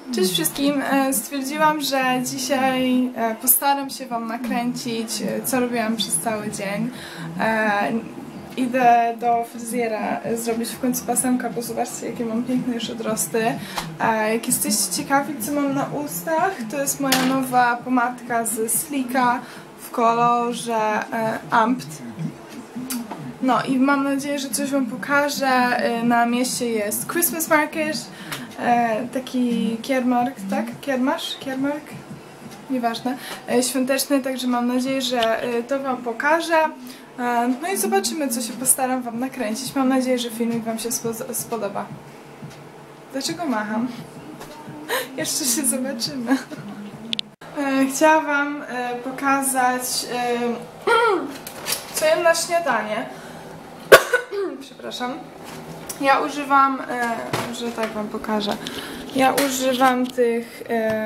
Cześć wszystkim! Stwierdziłam, że dzisiaj postaram się Wam nakręcić, co robiłam przez cały dzień. Idę do fryzjera zrobić w końcu pasemka, bo zobaczcie, jakie mam piękne już odrosty. Jak jesteście ciekawi, co mam na ustach, to jest moja nowa pomadka z Sleeka w kolorze Amped. No i mam nadzieję, że coś Wam pokażę. Na mieście jest Christmas Market, taki kiermark, tak? Kiermark? Nieważne. Świąteczny, także mam nadzieję, że to Wam pokażę. No i zobaczymy, co się postaram Wam nakręcić. Mam nadzieję, że filmik Wam się spodoba. Dlaczego macham? Jeszcze się zobaczymy. Chciałam Wam pokazać, co jem na śniadanie. Przepraszam. Ja używam, że tak Wam pokażę. Ja używam tych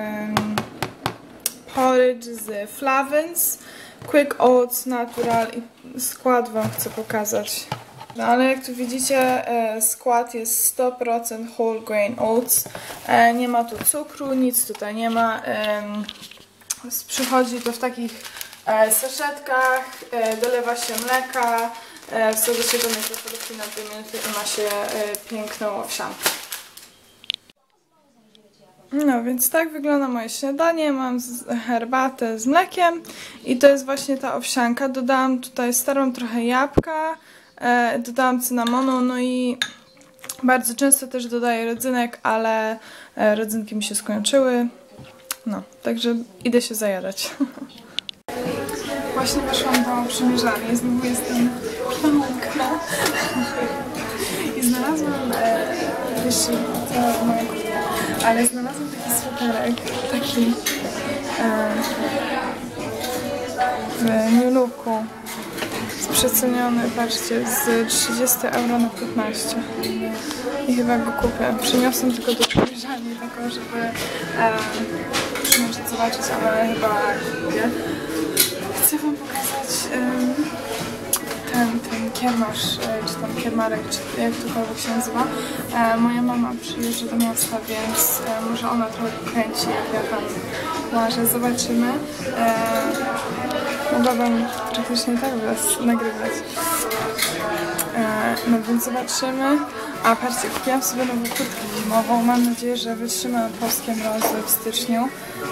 porridge z Flavins, Quick Oats Natural i skład Wam chcę pokazać. No ale jak tu widzicie, skład jest 100% whole grain oats. Nie ma tu cukru, nic tutaj nie ma. Przychodzi to w takich saszetkach, dolewa się mleka, wsadza się do mikrofalówki na 2 minuty i ma się piękną owsiankę. No więc tak wygląda moje śniadanie. Mam herbatę z mlekiem i to jest właśnie ta owsianka. Dodałam tutaj starą trochę jabłka, dodałam cynamonu, no i bardzo często też dodaję rodzynek, ale rodzynki mi się skończyły. No, także idę się zajadać. Właśnie weszłam do przymierzalni i znowu jestem piękna. I znalazłam, jeszcze to moja kurtka, ale znalazłam taki sweterek, taki w New Looku, przeceniony, patrzcie, z 30 euro na 15. I chyba go kupię. Przyniosłam tylko do przymierzalni, tylko żeby może zobaczyć, ale chyba kupię. Chcę Wam pokazać ten kiermasz, czy tam kiermarek, czy jak tokolwiek się nazywa. Moja mama przyjeżdża do miasta, więc może ona trochę kręci, jak ja tam łażę. Zobaczymy. Mogłabym praktycznie tak Was nagrywać. No więc zobaczymy. A patrzcie, kupiłam sobie nową kurtkę zimową. Mam nadzieję, że wytrzyma polskie mrozy w styczniu.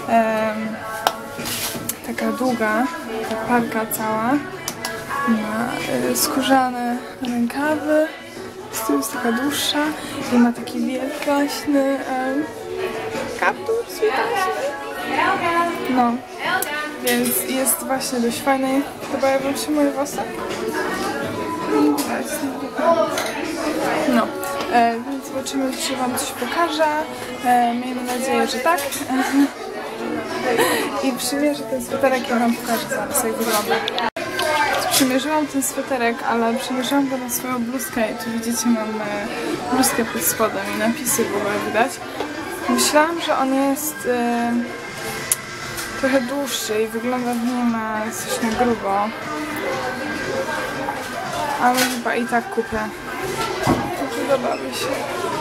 Taka długa, ta parka cała. Ma skórzane rękawy. Z tyłu jest taka dłuższa i ma taki wielkaśny kaptur switaśny. No, więc jest właśnie dość fajny. Podobają Wam się moje włosy? No, więc zobaczymy, czy Wam coś pokażę. Miejmy nadzieję, że tak. I przymierzę ten sweterek i Wam pokażę zaraz, jak wygląda. Przymierzyłam ten sweterek, ale przymierzyłam go na swoją bluzkę i tu widzicie, mam bluzkę pod spodem i napisy w ogóle widać. Myślałam, że on jest trochę dłuższy i wygląda w nim coś na grubo. Ale chyba i tak kupię. Podoba mi się.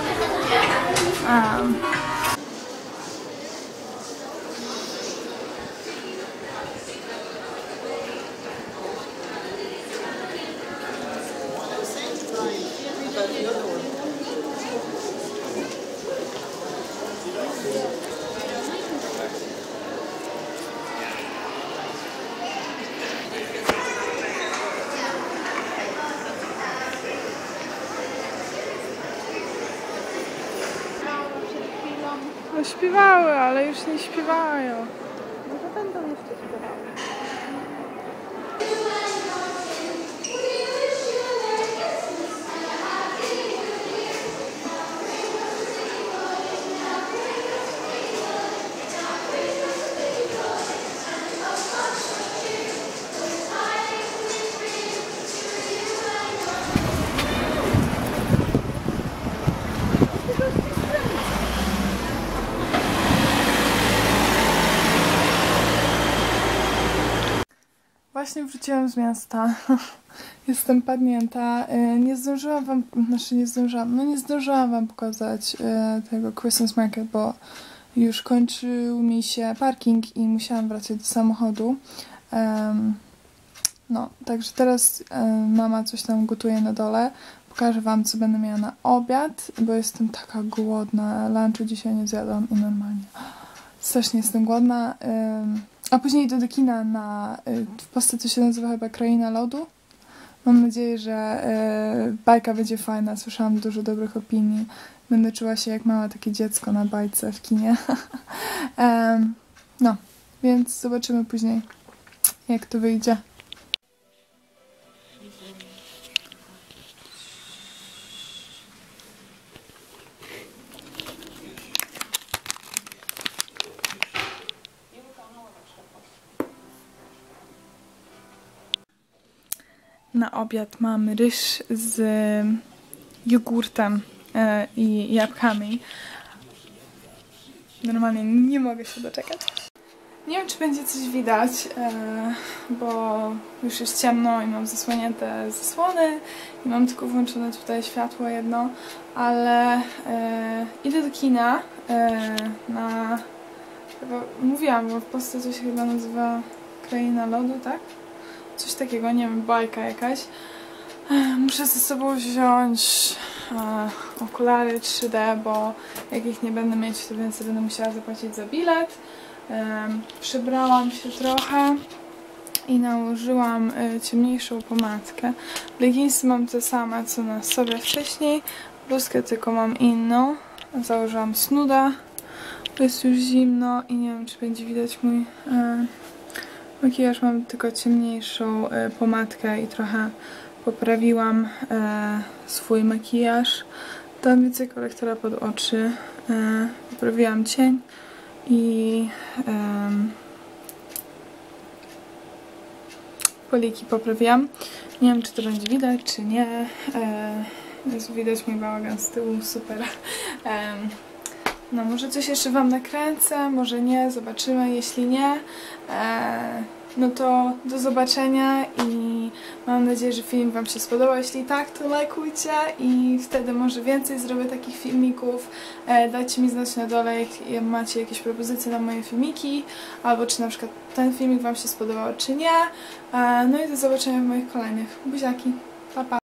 No śpiewały, ale już nie śpiewają. Może będą jeszcze śpiewały. Właśnie wróciłam z miasta. Jestem padnięta. Nie zdążyłam Wam, nie zdążyłam Wam pokazać tego Christmas Market, bo już kończył mi się parking i musiałam wracać do samochodu. No, także teraz mama coś tam gotuje na dole. Pokażę wam, co będę miała na obiad, bo jestem taka głodna. Lunchu dzisiaj nie zjadłam i normalnie strasznie jestem głodna. A później idę do kina w Polsce to się nazywa chyba Kraina Lodu. Mam nadzieję, że bajka będzie fajna. Słyszałam dużo dobrych opinii. Będę czuła się jak małe takie dziecko na bajce w kinie. No, więc zobaczymy później, jak to wyjdzie. Na obiad mamy ryż z jogurtem i jabłkami. Normalnie nie mogę się doczekać. Nie wiem, czy będzie coś widać, bo już jest ciemno i mam zasłonięte zasłony i mam tylko włączone tutaj światło jedno, ale idę do kina chyba mówiłam, bo w Polsce to się chyba nazywa Kraina Lodu, tak? Coś takiego, nie wiem, bajka jakaś. Muszę ze sobą wziąć okulary 3D, bo jak ich nie będę mieć, to więcej będę musiała zapłacić za bilet. Przebrałam się trochę i nałożyłam ciemniejszą pomadkę. Leginsy mam te same, co na sobie wcześniej. Bluzkę tylko mam inną. Założyłam snuda, bo jest już zimno i nie wiem, czy będzie widać mój makijaż. Mam tylko ciemniejszą pomadkę i trochę poprawiłam swój makijaż. Dam więcej korektora pod oczy. Poprawiłam cień i poliki poprawiłam. Nie wiem, czy to będzie widać, czy nie. Jest widać mój bałagan z tyłu, super. No, może coś jeszcze wam nakręcę, może nie, zobaczymy. Jeśli nie, no to do zobaczenia i mam nadzieję, że film wam się spodobał. Jeśli tak, to lajkujcie i wtedy może więcej zrobię takich filmików. Dajcie mi znać na dole, jak macie jakieś propozycje na moje filmiki, albo czy na przykład ten filmik wam się spodobał, czy nie. No i do zobaczenia w moich kolejnych. Buziaki, pa pa!